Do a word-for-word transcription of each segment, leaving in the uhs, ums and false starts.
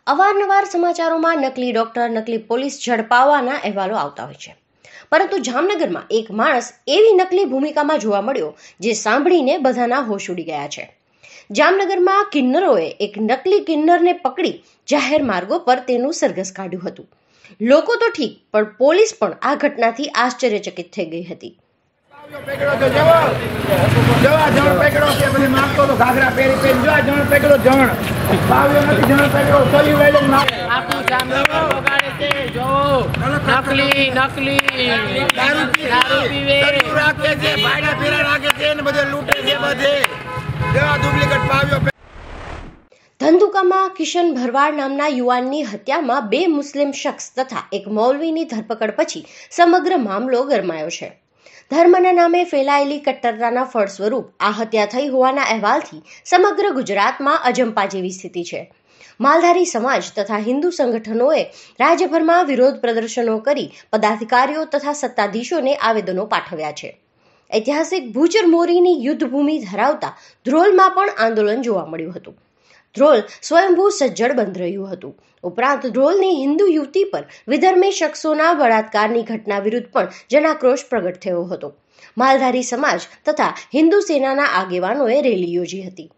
અવારનવાર સમાચારોમાં નકલી ડોક્ટર, નકલી પોલીસ ઝડપાવવાના અહેવાલો આવતા હોય છે, પરંતુ જામનગરમાં એક માણસ એવી નકલી ભૂમિકામાં જોવા મળ્યો જે સાંભળીને બધાના હોશ ઉડી ગયા છે. જામનગરમાં કિન્નરોએ એક નકલી કિન્નરને પકડી જાહેર માર્ગો પર તેનું સરઘસ કાઢ્યું હતું. લોકો તો ઠીક, પણ પોલીસ પણ આ ઘટનાથી આશ્ચર્યચકિત થઈ ગઈ હતી. ધંધુકામાં કિશન ભરવાડ નામના યુવાનની હત્યામાં બે મુસ્લિમ શખ્સ તથા એક મૌલવીની ધરપકડ પછી સમગ્ર મામલો ગરમાયો છે. ધર્મના નામે ફેલાયેલી કટ્ટરતાના ફળ સ્વરૂપ આ હત્યા થઈ હોવાના અહેવાલથી સમગ્ર ગુજરાતમાં અજંપા જેવી સ્થિતિ છે. માલધારી સમાજ તથા હિન્દુ સંગઠનોએ રાજ્યભરમાં વિરોધ પ્રદર્શનો કરી પદાધિકારીઓ તથા સત્તાધીશોને આવેદનો પાઠવ્યા છે. ઐતિહાસિક ભૂચર મોરીની યુદ્ધભૂમિ ધરાવતા ધ્રોલમાં પણ આંદોલન જોવા મળ્યું હતું. ધ્રોલ સ્વયંભૂ સજ્જડ બંધ રહ્યું હતું. ઉપરાંત ધ્રોલની હિન્દુ યુવતી પર વિધર્મી શખ્સોના બળાત્કારની ઘટના વિરુદ્ધ પણ જનાક્રોશ પ્રગટ થયો હતો. માલધારી સમાજ તથા હિન્દુ સેનાના આગેવાનોએ રેલી યોજી હતી.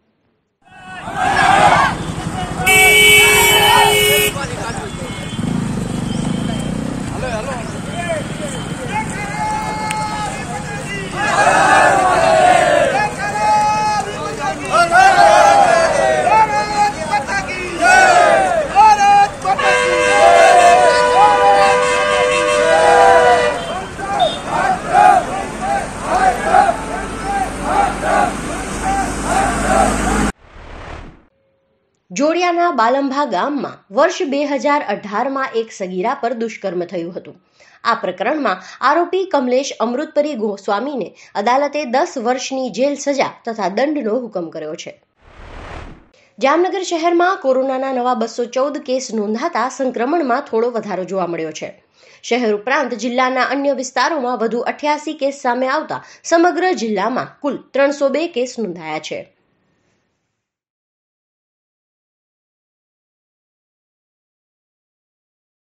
જોડિયાના બાલંભા ગામમાં વર્ષ બે હજાર અઢારમાં એક સગીરા પર દુષ્કર્મ થયું હતું. આ પ્રકરણમાં આરોપી કમલેશ અમૃતપરી ગોસ્વામીને અદાલતે દસ વર્ષની જેલ સજા તથા દંડનો હુકમ કર્યો છે. જામનગર શહેરમાં કોરોનાના નવા બસો ચૌદ કેસ નોંધાતા સંક્રમણમાં થોડો વધારો જોવા મળ્યો છે. શહેર ઉપરાંત જિલ્લાના અન્ય વિસ્તારોમાં વધુ અઠ્યાસી કેસ સામે આવતા સમગ્ર જિલ્લામાં કુલ ત્રણસો બે કેસ નોંધાયા છે.